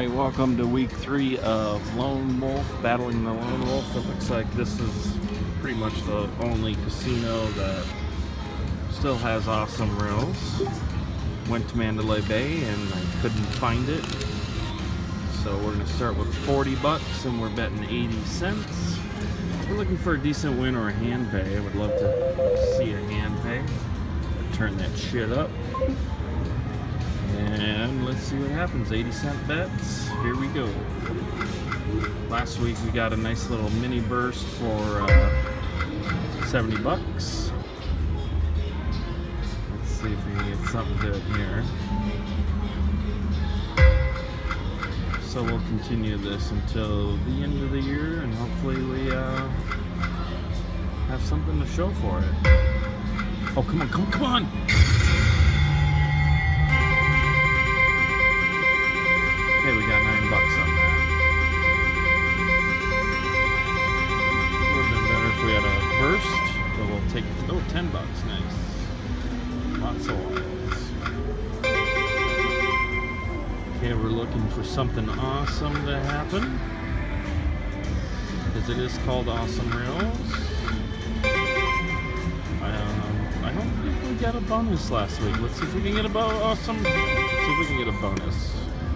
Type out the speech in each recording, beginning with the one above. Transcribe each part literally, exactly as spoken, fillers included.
Alright, welcome to week three of Lone Wolf, Battling the Lone Wolf. It looks like this is pretty much the only casino that still has awesome rails. Went to Mandalay Bay and I couldn't find it. So we're going to start with forty bucks and we're betting eighty cents. We're looking for a decent win or a hand pay. I would love to see a hand pay. Turn that shit up. And let's see what happens. eighty cent bets. Here we go. Last week we got a nice little mini burst for uh, seventy bucks. Let's see if we can get something good here. So we'll continue this until the end of the year, and hopefully we uh, have something to show for it. Oh, come on, come on, come on! Okay, we got nine bucks on that. Would have been better if we had a burst, but we'll take it. Oh, ten bucks, nice. Lots of oils. Okay, we're looking for something awesome to happen, because it is called Awesome Rails. Um, I don't think we got a bonus last week. Let's see if we can get a bo awesome. Let's see if we can get a bonus.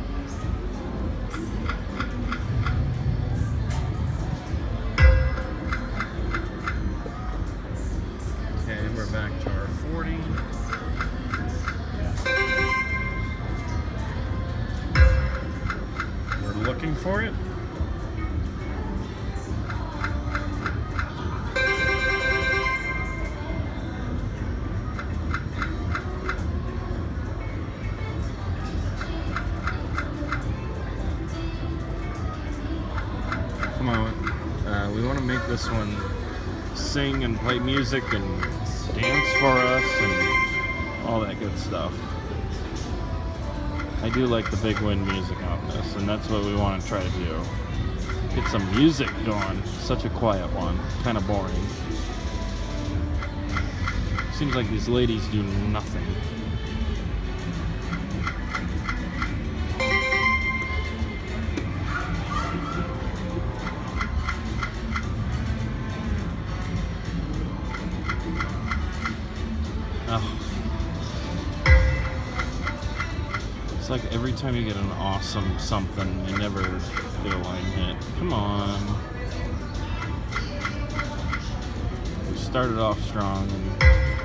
Okay, we're back to our forty. Looking for it. Come on, uh, we want to make this one sing and play music and dance for us and all that good stuff. I do like the big win music on this, and that's what we want to try to do. Get some music going. Such a quiet one. Kind of boring. Seems like these ladies do nothing. Oh. It's like every time you get an awesome something, you never get a line hit. Come on. We started off strong. And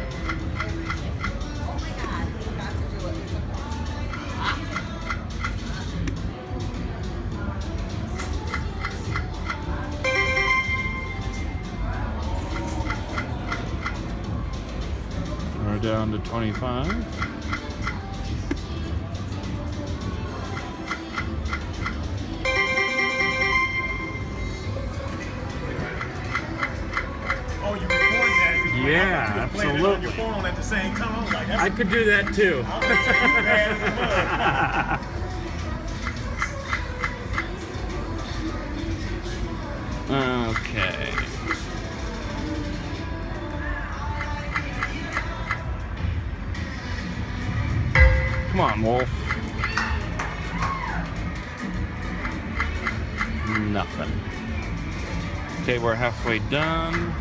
we're down to twenty-five. Yeah, absolutely. On your phone at the same time. Like, I could do that too. Okay. Come on, Wolf. Nothing. Okay, we're halfway done.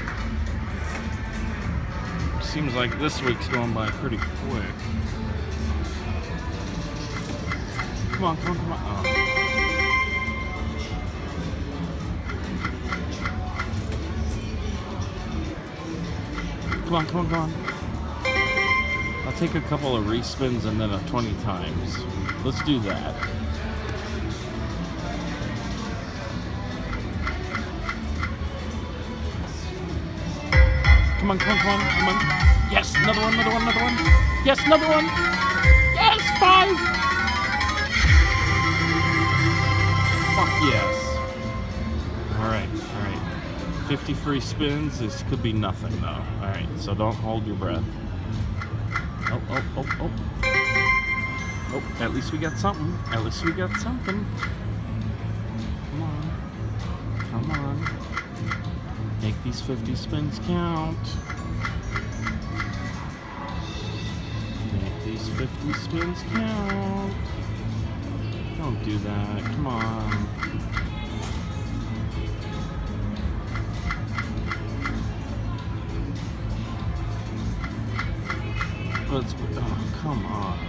Seems like this week's going by pretty quick. Come on, come on, come on. Oh. Come on, come on, come on. I'll take a couple of respins and then a twenty times. Let's do that. Come on, come on, come on, come on. Yes, another one, another one, another one. Yes, another one. Yes, five. Fuck yes. All right, all right. fifty free spins. This could be nothing though. All right, so don't hold your breath. Oh, oh, oh, oh. Oh, at least we got something. At least we got something. Come on. Come on. Make these fifty spins count. Make these fifty spins count. Come Don't do that. Come on. Let's. Oh, come on.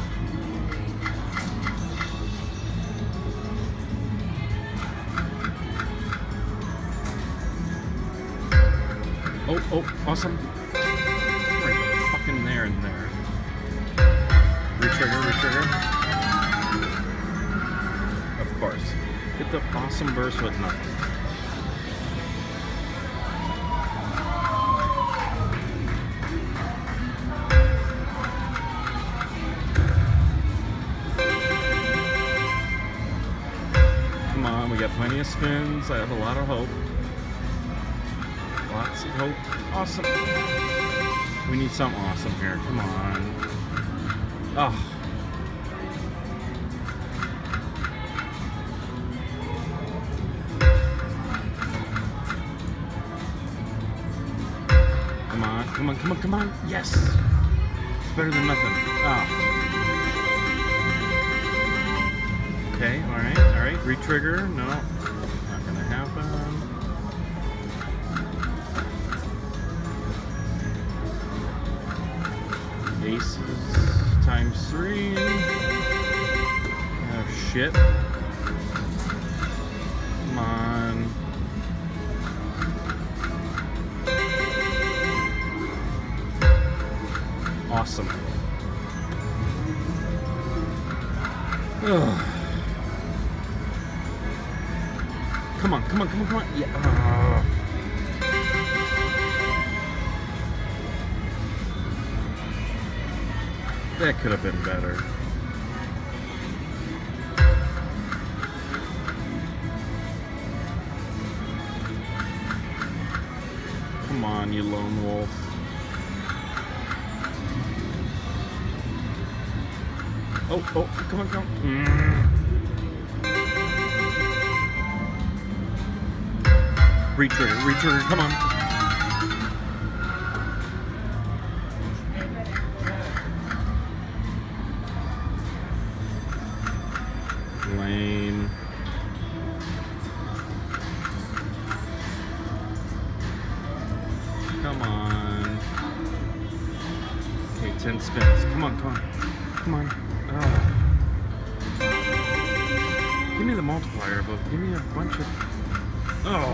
Oh, oh, awesome. Right fucking there and there. Retrigger, retrigger. Of course. Get the awesome burst with nothing. Come on, we got plenty of spins. I have a lot of hope. Lots of hope. Awesome. We need something awesome here. Come on. Oh. Come on, come on, come on, come on. Yes. It's better than nothing. Oh. Okay, alright, alright. Retrigger. No. Not gonna happen. Aces times three. Oh shit. Come on. Awesome. Ugh. Come on, come on, come on, come on. Yeah. Uh. That could have been better. Come on, you lone wolf. Oh, oh, come on, come on. Mm. Retrigger, retrigger, come on. Lame. Come on. Okay, ten spins. Come on, come on. Come on. Oh. Give me the multiplier, but give me a bunch of... Oh.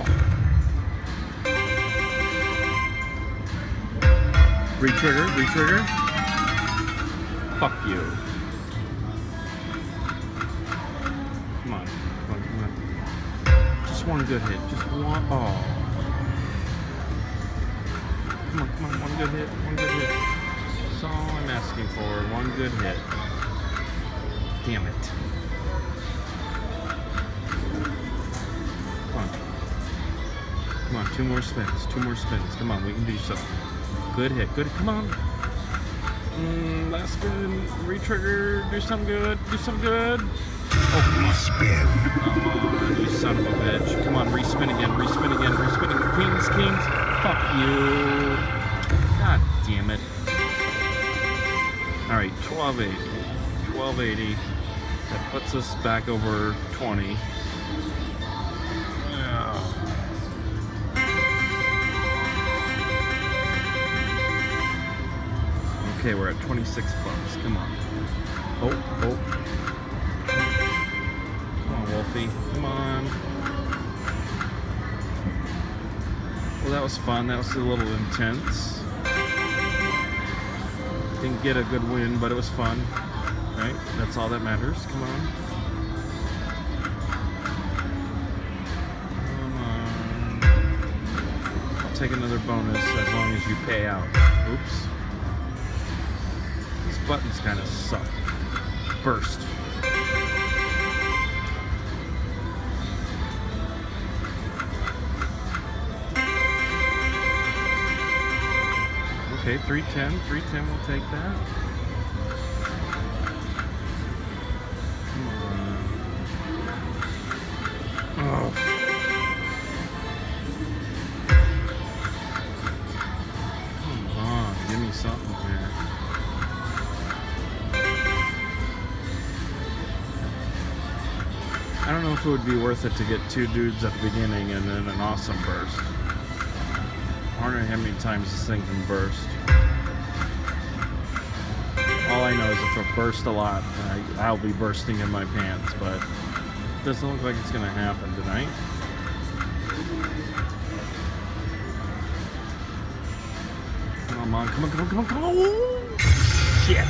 Retrigger, retrigger. Fuck you. Come on, come on, come on. Just one good hit. Just one. Oh. Come on, come on. One good hit. One good hit. That's all I'm asking for. One good hit. Damn it. Come on. Come on. Two more spins. Two more spins. Come on. We can do something. Good hit. Good. Come on. Mm, last spin. Retrigger. Do something good. Do something good. Oh, come on. Spin. Come on, you son of a bitch. Come on, respin again, respin again, respin again. Kings, kings. Fuck you. God damn it. Alright, twelve eighty. twelve eighty. That puts us back over twenty. Okay, we're at twenty-six bucks. Come on. Oh, oh. Come on, Wolfie. Come on. Well, that was fun. That was a little intense. Didn't get a good win, but it was fun. Right? That's all that matters. Come on. Come on. I'll take another bonus as long as you pay out. Oops. These buttons kind of suck. Burst. Okay, three ten, three ten, we'll take that. Come on. Oh. Come on, give me something here. I don't know if it would be worth it to get two dudes at the beginning and then an awesome burst. I wonder how many times this thing can burst. All I know is if it bursts a lot, I, I'll be bursting in my pants, but it doesn't look like it's going to happen tonight. Come on, come on, come on, come on, come on! Shit!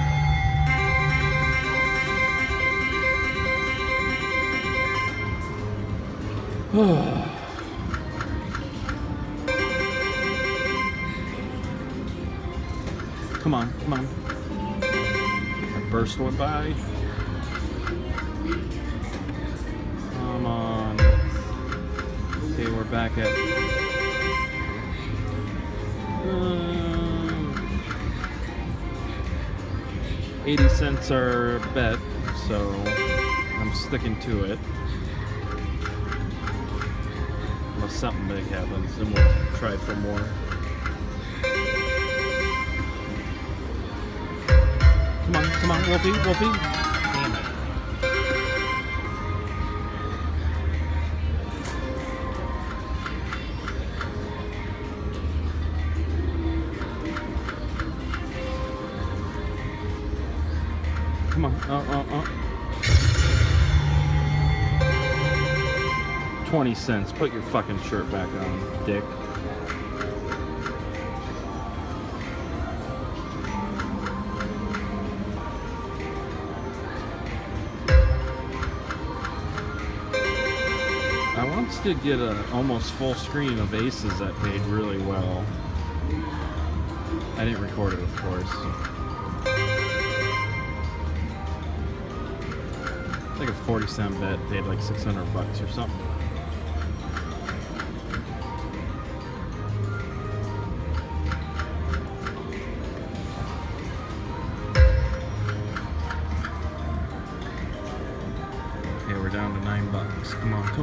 Come on, come on. That burst went by. Come on. Okay, we're back at... Um, eighty cents our bet, so I'm sticking to it. Unless something big happens, then we'll try for more. Come on, come on, Wolfie, Wolfie. Damn it. Come on, uh, uh, uh. twenty cents. Put your fucking shirt back on, dick. I once did get a almost full screen of aces that paid really well. I didn't record it, of course. It's like a forty cent bet, paid like six hundred bucks or something. Okay, we're down to nine bucks. Come on.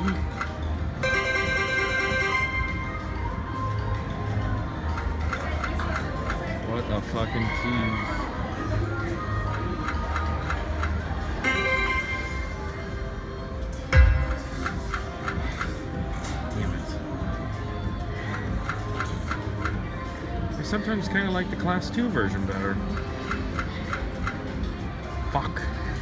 What a fucking tease. I sometimes kind of like the class two version better. Fuck.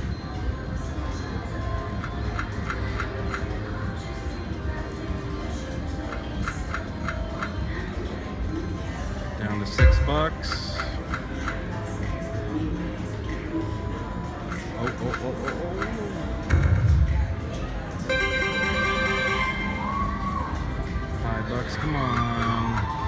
Down to six bucks. Oh, oh, oh, oh, oh. Five bucks, come on.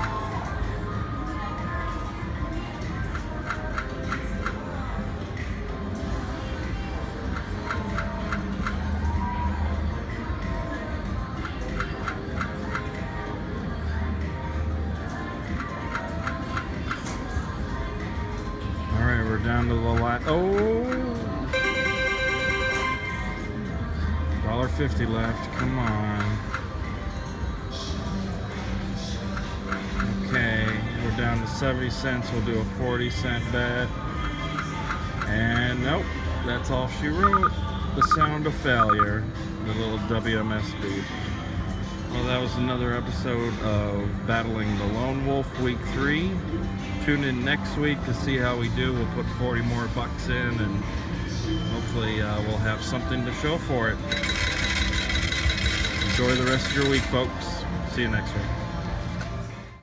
We're down to the last. Oh, one fifty left. Come on. Okay, we're down to seventy cents. We'll do a forty cent bet. And nope, that's all she wrote. The sound of failure. The little W M S B. Well, that was another episode of Battling the Lone Wolf Week three. Tune in next week to see how we do. We'll put forty more bucks in and hopefully uh, we'll have something to show for it. Enjoy the rest of your week, folks. See you next week.